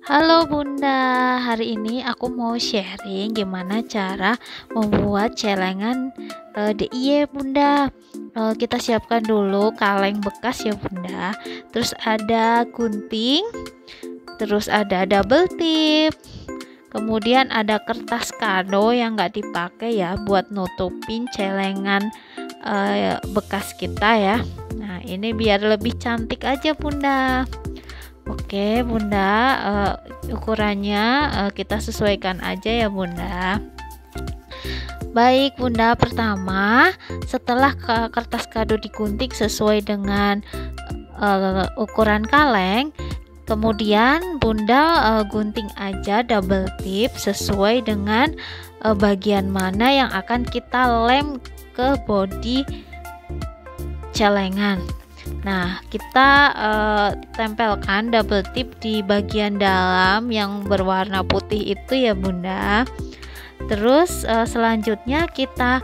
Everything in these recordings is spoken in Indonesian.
Halo Bunda, hari ini aku mau sharing gimana cara membuat celengan DIY Bunda. Kita siapkan dulu kaleng bekas ya Bunda. Terus ada gunting, terus ada double tip. Kemudian ada kertas kado yang nggak dipakai ya buat nutupin celengan bekas kita ya. Nah ini biar lebih cantik aja Bunda. Oke Bunda, ukurannya kita sesuaikan aja ya Bunda. Baik Bunda, pertama setelah kertas kado digunting sesuai dengan ukuran kaleng, kemudian Bunda gunting aja double tip sesuai dengan bagian mana yang akan kita lem ke bodi celengan. Nah, kita tempelkan double tip di bagian dalam yang berwarna putih itu ya Bunda. Terus selanjutnya kita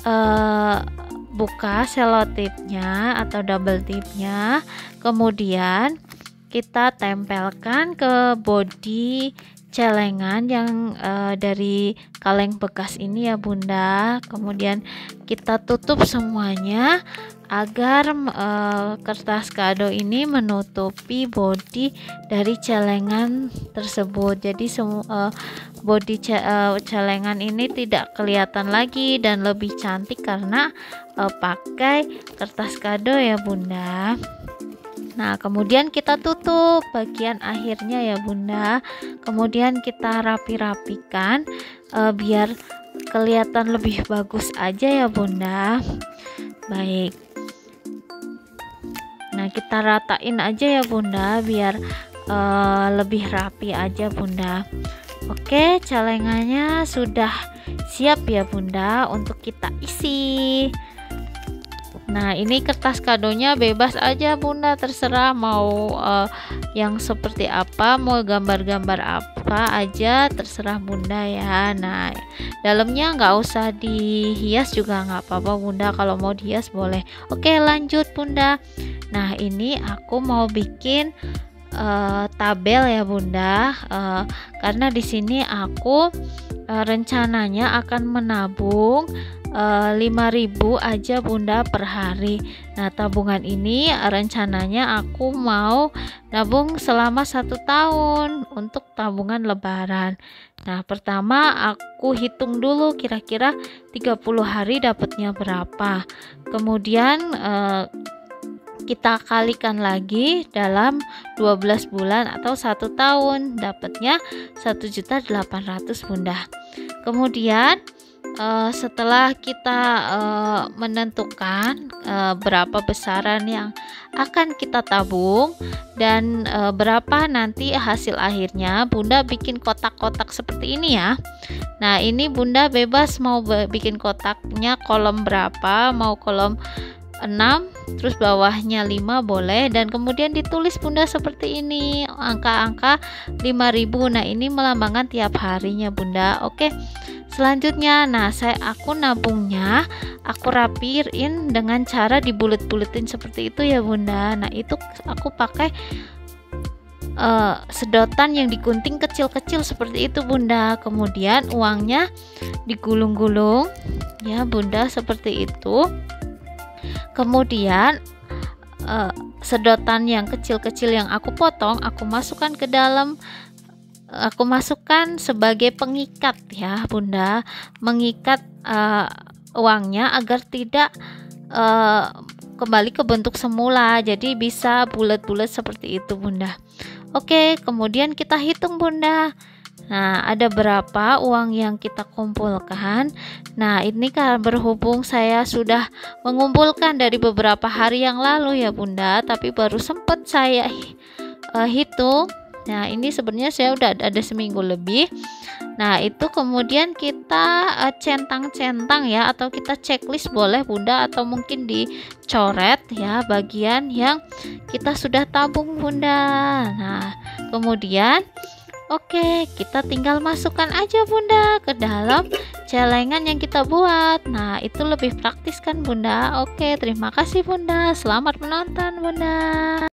buka selotipnya atau double tipnya, kemudian kita tempelkan ke bodi celengan yang dari kaleng bekas ini ya Bunda. Kemudian kita tutup semuanya agar kertas kado ini menutupi bodi dari celengan tersebut. Jadi bodi celengan ini tidak kelihatan lagi dan lebih cantik karena pakai kertas kado ya Bunda. Nah, kemudian kita tutup bagian akhirnya ya Bunda. Kemudian kita rapi-rapikan biar kelihatan lebih bagus aja ya Bunda. Baik. Nah, kita ratain aja ya Bunda biar lebih rapi aja Bunda. Oke, celengannya sudah siap ya Bunda untuk kita isi. Nah, ini kertas kadonya bebas aja Bunda, terserah mau yang seperti apa, mau gambar-gambar apa aja terserah Bunda ya. Nah, dalamnya nggak usah dihias juga nggak apa-apa Bunda, kalau mau dihias boleh. Oke, lanjut Bunda. Nah, ini aku mau bikin tabel ya Bunda, karena di sini aku rencananya akan menabung 5.000 aja Bunda per hari. Nah, tabungan ini rencananya aku mau nabung selama 1 tahun untuk tabungan lebaran. Nah, pertama aku hitung dulu kira-kira 30 hari dapatnya berapa. Kemudian kita kalikan lagi dalam 12 bulan atau 1 tahun, dapatnya 1.800.000 Bunda. Kemudian setelah kita menentukan berapa besaran yang akan kita tabung dan berapa nanti hasil akhirnya, Bunda bikin kotak-kotak seperti ini ya. Nah, ini Bunda bebas mau bikin kotaknya kolom berapa, mau kolom 6 terus bawahnya 5 boleh, dan kemudian ditulis Bunda seperti ini angka-angka 5.000. Nah, ini melambangkan tiap harinya Bunda. Oke, selanjutnya aku nabungnya aku rapiin dengan cara dibulet-buletin seperti itu ya Bunda. Nah, itu aku pakai sedotan yang digunting kecil-kecil seperti itu Bunda. Kemudian uangnya digulung-gulung ya Bunda seperti itu. Kemudian sedotan yang kecil-kecil yang aku potong aku masukkan ke dalam, aku masukkan sebagai pengikat ya Bunda, mengikat uangnya agar tidak kembali ke bentuk semula, jadi bisa bulat-bulat seperti itu Bunda. Oke, kemudian kita hitung Bunda. Nah, ada berapa uang yang kita kumpulkan. Nah, ini kan berhubung saya sudah mengumpulkan dari beberapa hari yang lalu ya Bunda, tapi baru sempat saya hitung. Nah, ini sebenarnya saya udah ada seminggu lebih. Nah, itu kemudian kita centang-centang ya, atau kita checklist boleh Bunda, atau mungkin dicoret ya bagian yang kita sudah tabung Bunda. Nah, kemudian oke, kita tinggal masukkan aja Bunda ke dalam celengan yang kita buat. Nah, itu lebih praktis kan Bunda. Oke, terima kasih Bunda. Selamat menonton Bunda.